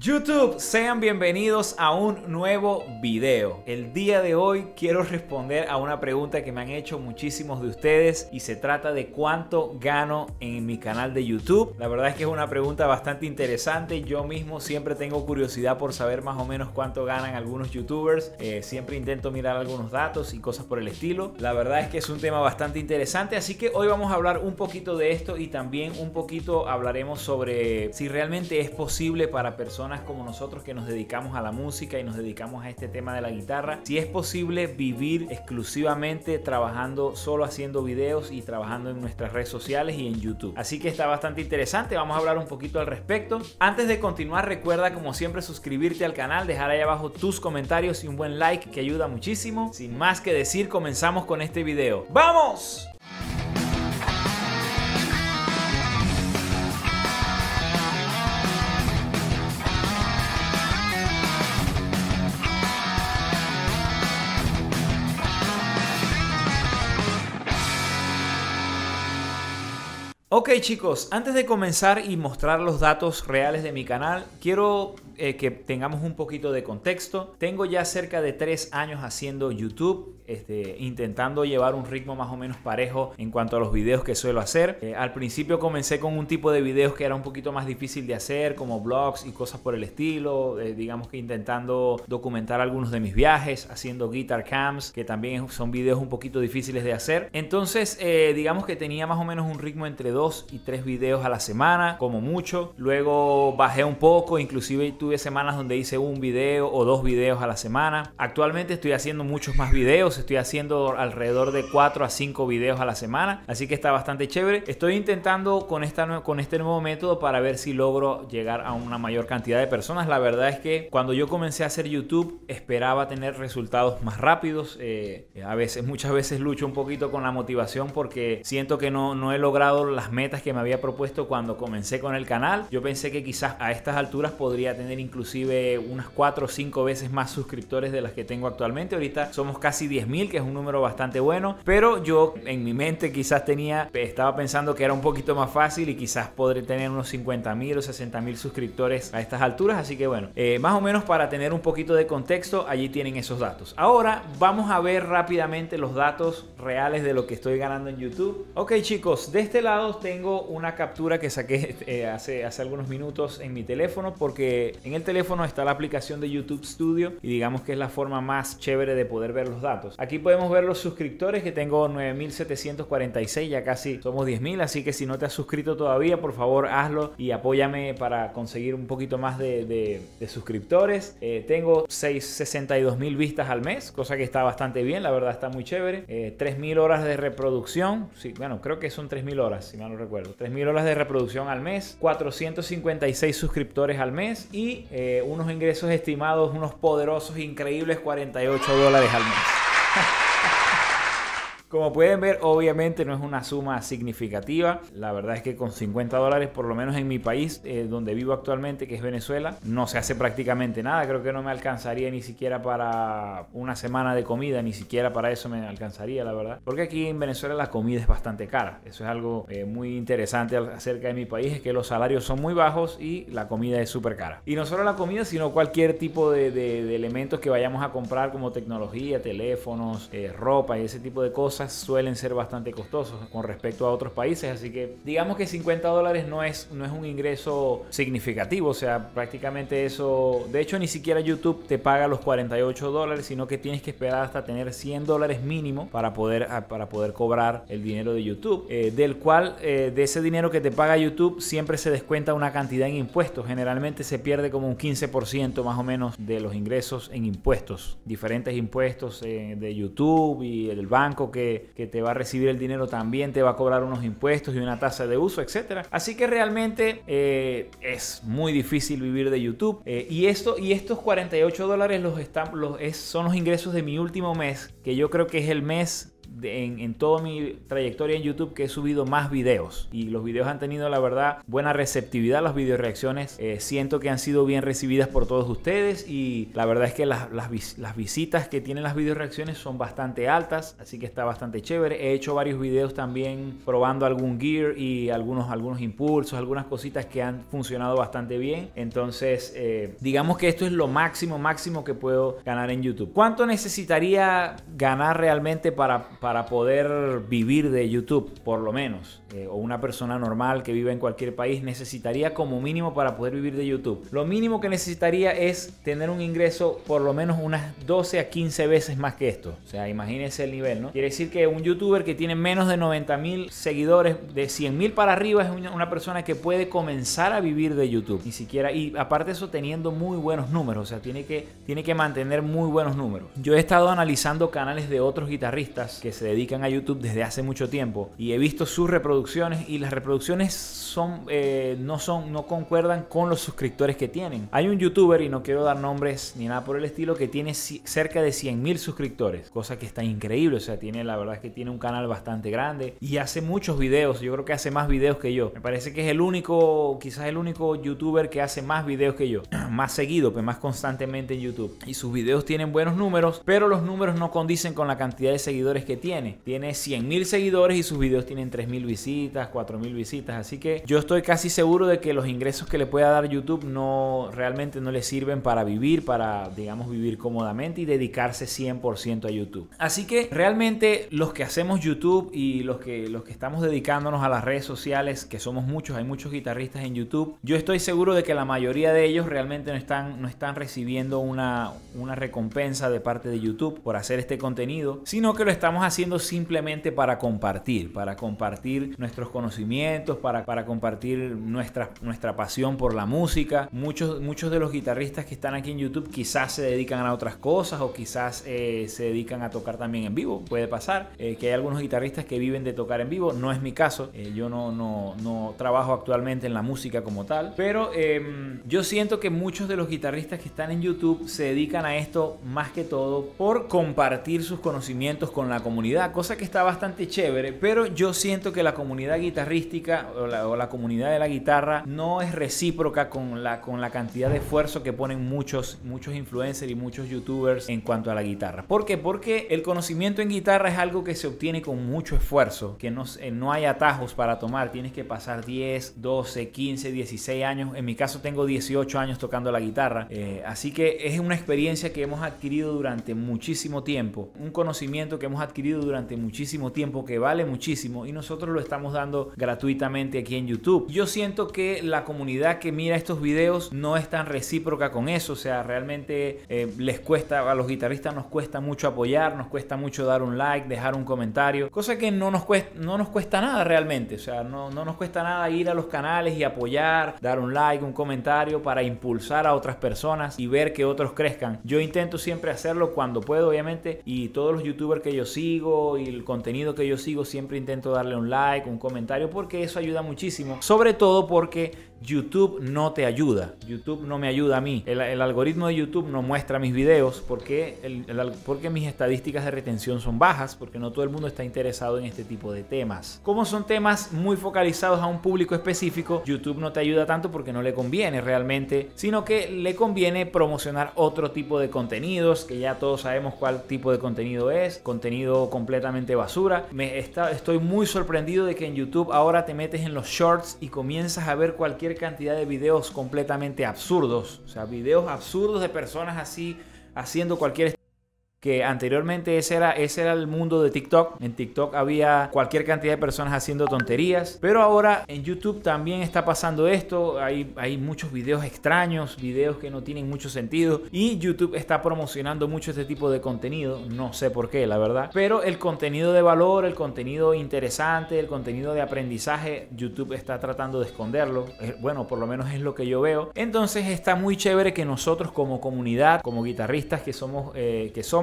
YouTube, sean bienvenidos a un nuevo video. El día de hoy quiero responder a una pregunta que me han hecho muchísimos de ustedes y se trata de cuánto gano en mi canal de YouTube. La verdad es que es una pregunta bastante interesante. Yo mismo siempre tengo curiosidad por saber más o menos cuánto ganan algunos youtubers. Siempre intento mirar algunos datos y cosas por el estilo. La verdad es que es un tema bastante interesante, así que hoy vamos a hablar un poquito de esto y también un poquito hablaremos sobre si realmente es posible para personas como nosotros que nos dedicamos a la música y nos dedicamos a este tema de la guitarra, si es posible vivir exclusivamente trabajando solo haciendo videos y trabajando en nuestras redes sociales y en YouTube. Así que está bastante interesante, vamos a hablar un poquito al respecto. Antes de continuar, recuerda como siempre suscribirte al canal, dejar ahí abajo tus comentarios y un buen like que ayuda muchísimo. Sin más que decir, comenzamos con este video. ¡Vamos! Ok chicos, antes de comenzar y mostrar los datos reales de mi canal, quiero que tengamos un poquito de contexto. Tengo ya cerca de 3 años haciendo YouTube, intentando llevar un ritmo más o menos parejo en cuanto a los videos que suelo hacer. Al principio comencé con un tipo de videos que era un poquito más difícil de hacer, como vlogs y cosas por el estilo, digamos que intentando documentar algunos de mis viajes, haciendo guitar cams, que también son videos un poquito difíciles de hacer. Entonces digamos que tenía más o menos un ritmo entre 2 y 3 videos a la semana, como mucho. Luego bajé un poco, inclusive tuve semanas donde hice un video o 2 videos a la semana. Actualmente estoy haciendo muchos más videos, estoy haciendo alrededor de 4 a 5 videos a la semana, así que está bastante chévere. Estoy intentando con este nuevo método para ver si logro llegar a una mayor cantidad de personas. La verdad es que cuando yo comencé a hacer YouTube esperaba tener resultados más rápidos. Muchas veces lucho un poquito con la motivación porque siento que no he logrado las metas que me había propuesto cuando comencé con el canal. Yo pensé que quizás a estas alturas podría tener inclusive unas 4 o 5 veces más suscriptores de las que tengo actualmente. Ahorita somos casi 10.000, que es un número bastante bueno, pero yo en mi mente quizás estaba pensando que era un poquito más fácil y quizás podré tener unos 50.000 o 60.000 suscriptores a estas alturas. Así que bueno, más o menos para tener un poquito de contexto, allí tienen esos datos. Ahora vamos a ver rápidamente los datos reales de lo que estoy ganando en YouTube. Ok chicos, de este lado tengo una captura que saqué hace algunos minutos en mi teléfono, porque en el teléfono está la aplicación de YouTube Studio y digamos que es la forma más chévere de poder ver los datos. Aquí podemos ver los suscriptores, que tengo 9.746, ya casi somos 10.000, así que si no te has suscrito todavía, por favor hazlo y apóyame para conseguir un poquito más de suscriptores. Tengo 62.000 vistas al mes, cosa que está bastante bien, la verdad está muy chévere. 3.000 horas de reproducción, sí, bueno, creo que son 3.000 horas, si mal no recuerdo. 3.000 horas de reproducción al mes, 456 suscriptores al mes y unos ingresos estimados, unos poderosos, increíbles $48 al mes. Como pueden ver, obviamente no es una suma significativa. La verdad es que con $50, por lo menos en mi país, donde vivo actualmente, que es Venezuela, no se hace prácticamente nada. Creo que no me alcanzaría ni siquiera para una semana de comida, ni siquiera para eso me alcanzaría, la verdad. Porque aquí en Venezuela la comida es bastante cara. Eso es algo muy interesante acerca de mi país, es que los salarios son muy bajos y la comida es súper cara. Y no solo la comida, sino cualquier tipo de elementos que vayamos a comprar, como tecnología, teléfonos, ropa y ese tipo de cosas, suelen ser bastante costosos con respecto a otros países, así que digamos que $50 no es un ingreso significativo. O sea, prácticamente eso, de hecho ni siquiera YouTube te paga los $48, sino que tienes que esperar hasta tener $100 mínimo para poder cobrar el dinero de YouTube, del cual de ese dinero que te paga YouTube siempre se descuenta una cantidad en impuestos. Generalmente se pierde como un 15% más o menos de los ingresos en impuestos, diferentes impuestos de YouTube, y el banco que te va a recibir el dinero también te va a cobrar unos impuestos y una tasa de uso, etcétera. Así que realmente es muy difícil vivir de YouTube, y estos $48 son los ingresos de mi último mes, que yo creo que es el mes en toda mi trayectoria en YouTube que he subido más videos. Y los videos han tenido, la verdad, buena receptividad. Las video reacciones siento que han sido bien recibidas por todos ustedes. Y la verdad es que las visitas que tienen las video reacciones son bastante altas. Así que está bastante chévere. He hecho varios videos también probando algún gear y algunos impulsos, algunas cositas que han funcionado bastante bien. Entonces, digamos que esto es lo máximo que puedo ganar en YouTube. ¿Cuánto necesitaría ganar realmente para poder vivir de YouTube? Por lo menos. O una persona normal que vive en cualquier país necesitaría como mínimo para poder vivir de YouTube. Lo mínimo que necesitaría es tener un ingreso por lo menos unas 12 a 15 veces más que esto. O sea, imagínense el nivel, ¿no? Quiere decir que un youtuber que tiene menos de 90.000 seguidores, de 100.000 para arriba, es una persona que puede comenzar a vivir de YouTube. Ni siquiera, y aparte de eso, teniendo muy buenos números. O sea, tiene que mantener muy buenos números. Yo he estado analizando canales de otros guitarristas que se dedican a YouTube desde hace mucho tiempo y he visto sus reproducciones, y las reproducciones no concuerdan con los suscriptores que tienen. Hay un youtuber, y no quiero dar nombres ni nada por el estilo, que tiene cerca de 100.000 suscriptores, cosa que está increíble. O sea, la verdad es que tiene un canal bastante grande y hace muchos videos. Yo creo que hace más videos que yo. Me parece que es quizás el único youtuber que hace más videos que yo, más seguido, pues más constantemente en YouTube. Y sus videos tienen buenos números, pero los números no condicen con la cantidad de seguidores que tiene. Tiene 100.000 seguidores y sus videos tienen 3.000 visitas, 4.000 visitas. Así que yo estoy casi seguro de que los ingresos que le pueda dar YouTube realmente no le sirven para vivir, digamos, vivir cómodamente y dedicarse 100% a YouTube. Así que realmente los que hacemos YouTube y los que estamos dedicándonos a las redes sociales, que somos muchos, hay muchos guitarristas en YouTube, yo estoy seguro de que la mayoría de ellos realmente no están recibiendo una recompensa de parte de YouTube por hacer este contenido, sino que lo estamos haciendo simplemente para compartir nuestros conocimientos, para compartir nuestra pasión por la música. Muchos de los guitarristas que están aquí en YouTube quizás se dedican a otras cosas, o quizás se dedican a tocar también en vivo. Puede pasar que hay algunos guitarristas que viven de tocar en vivo. No es mi caso. Yo no trabajo actualmente en la música como tal, pero yo siento que muchos de los guitarristas que están en YouTube se dedican a esto más que todo por compartir sus conocimientos con la comunidad, cosa que está bastante chévere. Pero yo siento que la comunidad guitarrística o la comunidad de la guitarra no es recíproca con la cantidad de esfuerzo que ponen muchos influencers y muchos youtubers en cuanto a la guitarra. ¿Por qué? Porque el conocimiento en guitarra es algo que se obtiene con mucho esfuerzo, que no hay atajos para tomar. Tienes que pasar 10, 12, 15, 16 años. En mi caso tengo 18 años tocando la guitarra. Así que es una experiencia que hemos adquirido durante muchísimo tiempo, un conocimiento que hemos adquirido durante muchísimo tiempo, que vale muchísimo, y nosotros lo estamos dando gratuitamente aquí en YouTube. Yo siento que la comunidad que mira estos videos no es tan recíproca con eso. O sea, realmente les cuesta, a los guitarristas nos cuesta mucho apoyar, nos cuesta mucho dar un like, dejar un comentario, cosa que no nos cuesta nada realmente. O sea, no nos cuesta nada ir a los canales y apoyar, dar un like, un comentario, para impulsar a otras personas y ver que otros crezcan. Yo intento siempre hacerlo cuando puedo, obviamente, y todos los youtubers que yo sigo y el contenido que yo sigo, siempre intento darle un like, un comentario, porque eso ayuda muchísimo. Sobre todo porque YouTube no te ayuda. YouTube no me ayuda a mí. El algoritmo de YouTube no muestra mis videos porque mis estadísticas de retención son bajas, porque no todo el mundo está interesado en este tipo de temas. Como son temas muy focalizados a un público específico, YouTube no te ayuda tanto porque no le conviene realmente, sino que le conviene promocionar otro tipo de contenidos, que ya todos sabemos cuál tipo de contenido es, contenido completamente basura. Estoy muy sorprendido de que en YouTube ahora te metes en los shorts y comienzas a ver cualquier cantidad de videos completamente absurdos. O sea, videos absurdos de personas así haciendo cualquier... que anteriormente ese era el mundo de TikTok. En TikTok había cualquier cantidad de personas haciendo tonterías, pero ahora en YouTube también está pasando esto. Hay muchos videos extraños, videos que no tienen mucho sentido, y YouTube está promocionando mucho este tipo de contenido. No sé por qué, la verdad, pero el contenido de valor, el contenido interesante, el contenido de aprendizaje, YouTube está tratando de esconderlo. Bueno, por lo menos es lo que yo veo. Entonces está muy chévere que nosotros como comunidad, como guitarristas que somos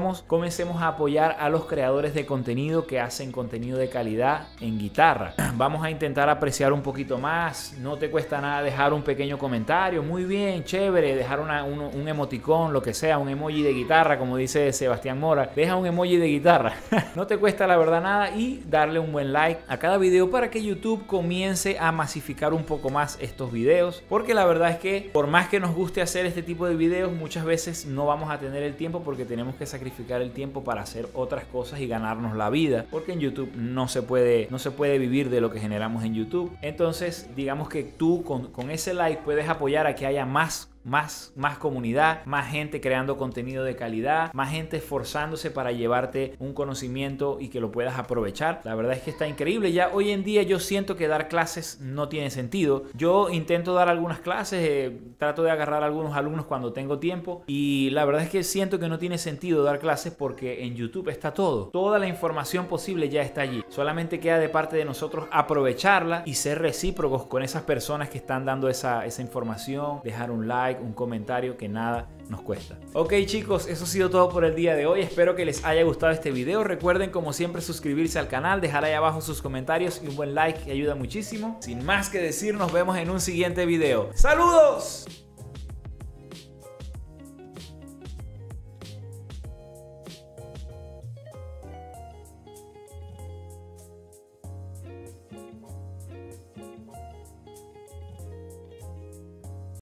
comencemos a apoyar a los creadores de contenido que hacen contenido de calidad en guitarra. Vamos a intentar apreciar un poquito más. No te cuesta nada dejar un pequeño comentario. Muy bien, chévere. Dejar un emoticón, lo que sea, un emoji de guitarra, como dice Sebastián Mora. Deja un emoji de guitarra. No te cuesta la verdad nada, y darle un buen like a cada video para que YouTube comience a masificar un poco más estos videos, porque la verdad es que por más que nos guste hacer este tipo de videos, muchas veces no vamos a tener el tiempo, porque tenemos que sacrificar el tiempo para hacer otras cosas y ganarnos la vida, porque en YouTube no se puede vivir de lo que generamos en YouTube. Entonces digamos que tú con ese like puedes apoyar a que haya más comunidad, más gente creando contenido de calidad, más gente esforzándose para llevarte un conocimiento y que lo puedas aprovechar. La verdad es que está increíble. Ya hoy en día yo siento que dar clases no tiene sentido. Yo intento dar algunas clases, trato de agarrar a algunos alumnos cuando tengo tiempo, y la verdad es que siento que no tiene sentido dar clases, porque en YouTube está todo. Toda la información posible ya está allí. Solamente queda de parte de nosotros aprovecharla y ser recíprocos con esas personas que están dando esa información, dejar un like, un comentario, que nada nos cuesta. Ok chicos, eso ha sido todo por el día de hoy. Espero que les haya gustado este video. Recuerden como siempre suscribirse al canal, dejar ahí abajo sus comentarios y un buen like, que ayuda muchísimo. Sin más que decir, nos vemos en un siguiente video. ¡Saludos!